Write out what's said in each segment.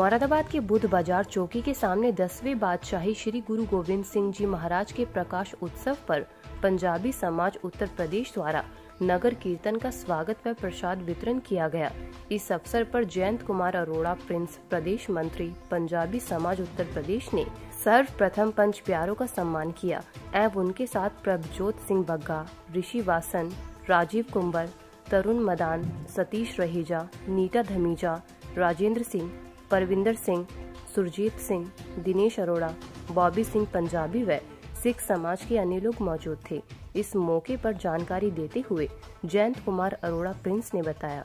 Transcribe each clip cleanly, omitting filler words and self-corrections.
मुरादाबाद के बुद्ध बाजार चौकी के सामने 10वें बादशाही श्री गुरु गोविंद सिंह जी महाराज के प्रकाश उत्सव पर पंजाबी समाज उत्तर प्रदेश द्वारा नगर कीर्तन का स्वागत व प्रसाद वितरण किया गया। इस अवसर पर जयंत कुमार अरोड़ा प्रिंस प्रदेश मंत्री पंजाबी समाज उत्तर प्रदेश ने सर्वप्रथम पंच प्यारों का सम्मान किया एवं उनके साथ प्रभजोत सिंह बग्गा, ऋषि वासन, राजीव कुंबर, तरुण मदान, सतीश रहेजा, नीता धमीजा, राजेंद्र सिंह, परविंदर सिंह, सुरजीत सिंह, दिनेश अरोड़ा, बॉबी सिंह पंजाबी व सिख समाज के अन्य लोग मौजूद थे। इस मौके पर जानकारी देते हुए जयंत कुमार अरोड़ा प्रिंस ने बताया।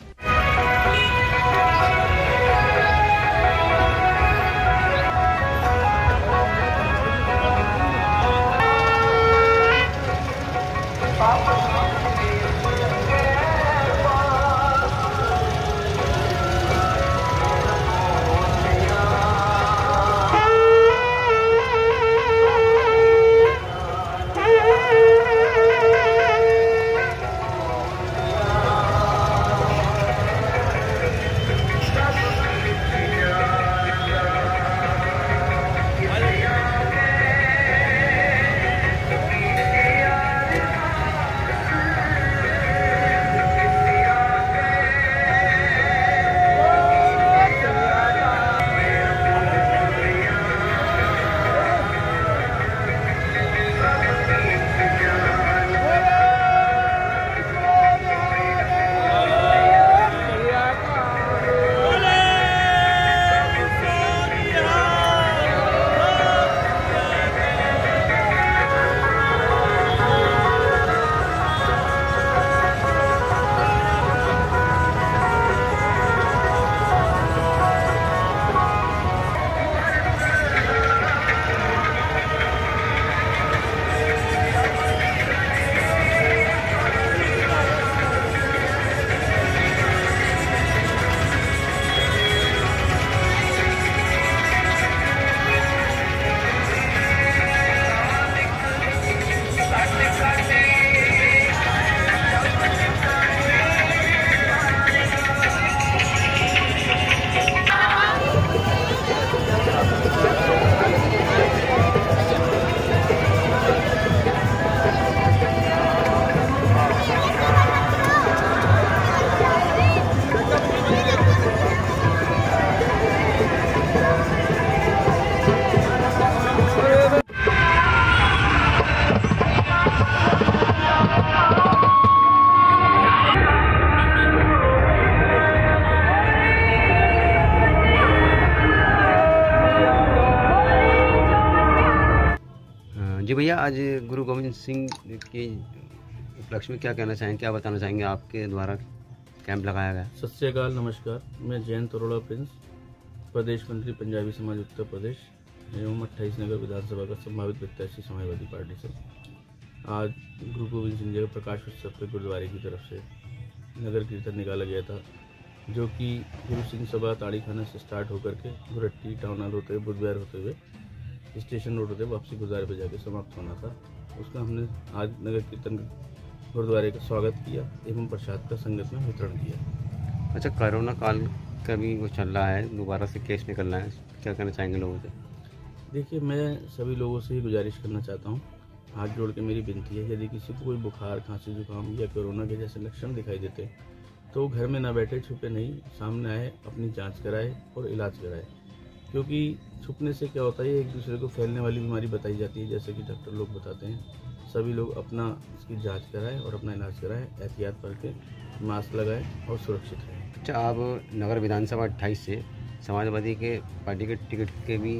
जी भैया, आज गुरु गोविंद सिंह की उपलक्ष्य में क्या कहना चाहेंगे, क्या बताना चाहेंगे? आपके द्वारा कैंप लगाया गया। सत श्री अकाल, नमस्कार। मैं जयंत अरोड़ा प्रिंस प्रदेश मंत्री पंजाबी समाज उत्तर प्रदेश एवं 28 नगर विधानसभा का संभावित प्रत्याशी समाजवादी पार्टी से आज गुरु गोविंद सिंह जी के प्रकाश उत्सव पर गुरुद्वारे की तरफ से नगर कीर्तन निकाला गया था, जो कि गुरु सिंह सभा ताड़ी खाना से स्टार्ट होकर के गुरट्टी टाउन हॉल होते हुए बुधवार होते हुए स्टेशन रोड होते वापसी गुरुद्वारे पर जाके समाप्त होना था। उसका हमने आज नगर कीर्तन गुरुद्वारे का स्वागत किया एवं प्रसाद का संगत में वितरण किया। अच्छा, कोरोना काल का भी वो चल रहा है, दोबारा से केस निकलना है, क्या कहना चाहेंगे लोगों से? देखिए, मैं सभी लोगों से ही गुजारिश करना चाहता हूँ, हाथ जोड़ के मेरी विनती है, यदि किसी को कोई बुखार, खांसी, जुकाम या कोरोना के जैसे लक्षण दिखाई देते हैं तो घर में ना बैठे, छुपे नहीं, सामने आए, अपनी जाँच कराए और इलाज कराए। क्योंकि छुपने से क्या होता है, एक दूसरे को फैलने वाली बीमारी बताई जाती है, जैसे कि डॉक्टर लोग बताते हैं। सभी लोग अपना इसकी जांच कराएं और अपना इलाज कराएं, एहतियात करके मास्क लगाएं और सुरक्षित रहें। अच्छा, आप नगर विधानसभा 28 से समाजवादी के पार्टी के टिकट के भी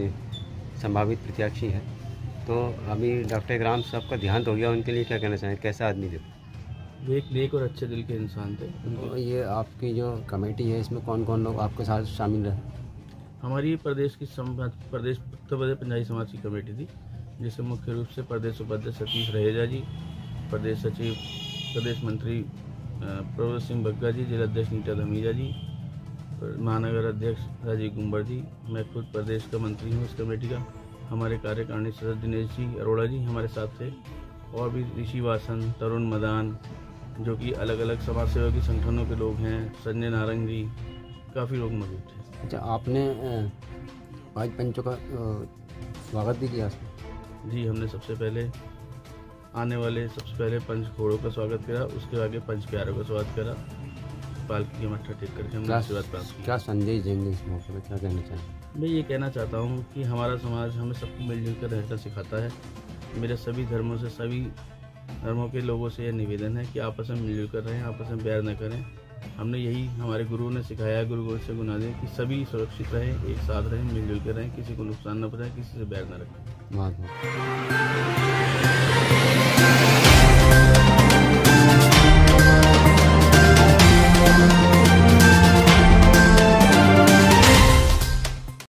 संभावित प्रत्याशी हैं, तो अभी डॉक्टर ग्राम साहब का देहांत हो गया, उनके लिए क्या कहना चाहें? कैसा आदमी थे? वे एक नेक और अच्छे दिल के इंसान थे। तो ये आपकी जो कमेटी है, इसमें कौन कौन लोग आपके साथ शामिल रहे? हमारी प्रदेश उत्तर प्रदेश पंजाबी समाज की कमेटी थी, जिससे मुख्य रूप से प्रदेश उपाध्यक्ष सतीश रहेजा जी, प्रदेश सचिव प्रदेश मंत्री प्रभजोत सिंह बग्गा जी, जिलाध्यक्ष नीता धमीजा जी, महानगर अध्यक्ष राजीव कुंबर जी, मैं खुद प्रदेश का मंत्री हूँ इस कमेटी का। हमारे कार्यकारिणी सदस्य दिनेश जी अरोड़ा जी हमारे साथ थे, और भी ऋषि वासन, तरुण मदान, जो कि अलग अलग समाज सेवा की संगठनों के लोग हैं, संजय नारंग जी, काफ़ी लोग मौजूद थे। अच्छा, आपने आज पंचों का स्वागत भी किया? जी, हमने सबसे पहले पंच घोड़ों का स्वागत करा, उसके आगे पंच प्यारों का स्वागत करा, पालकी के मत्था टेक करके हमने आशीर्वाद प्राप्त किया। क्या संदेश देंगे इस मौके पर, क्या कहना चाहेंगे? मैं ये कहना चाहता हूँ कि हमारा समाज हमें सबको मिलजुल कर रहना सिखाता है। मेरे सभी धर्मों के लोगों से यह निवेदन है कि आपस में मिलजुल कर रहें, आपस में बैर न करें। हमने यही हमारे गुरुओं ने सिखाया है, गुरु गोविंद सिंह गुनादे, कि सभी सुरक्षित रहें, एक साथ रहें, मिलजुल कर रहें, किसी को नुकसान न पहुँचाएं, किसी से बैर न रखें। बहुत